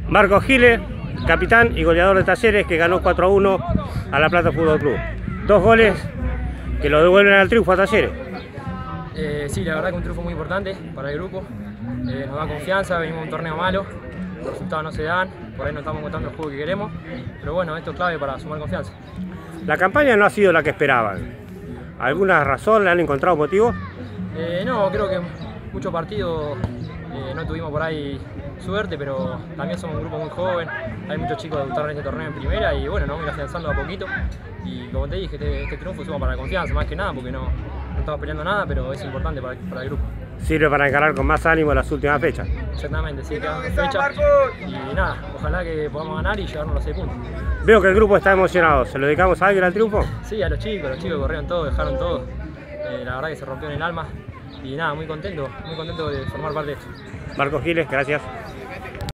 Marcos Giles, capitán y goleador de Talleres, que ganó 4-1 a La Plata Fútbol Club. 2 goles que lo devuelven al triunfo a Talleres. Sí, la verdad que un triunfo muy importante para el grupo. Nos da confianza, venimos de un torneo malo, los resultados no se dan, por ahí no estamos encontrando el juego que queremos, pero bueno, esto es clave para sumar confianza. La campaña no ha sido la que esperaban. ¿Alguna razón? ¿Le han encontrado motivo? No, creo que muchos partidos no tuvimos por ahí suerte, pero también somos un grupo muy joven, hay muchos chicos que debutaron en este torneo en primera y bueno, nos vamos a ir afianzando a poquito y como te dije, este triunfo suma para la confianza, más que nada porque no estamos peleando nada, pero es importante para el grupo. Sirve para encarar con más ánimo las últimas fechas. Exactamente, sí, quedan 2 fechas y nada, ojalá que podamos ganar y llevarnos los 6 puntos. Veo que el grupo está emocionado, ¿se lo dedicamos a alguien al triunfo? Sí, a los chicos corrieron todo, dejaron todo, la verdad que se rompió en el alma y nada, muy contento de formar parte de esto. Marcos Giles, gracias.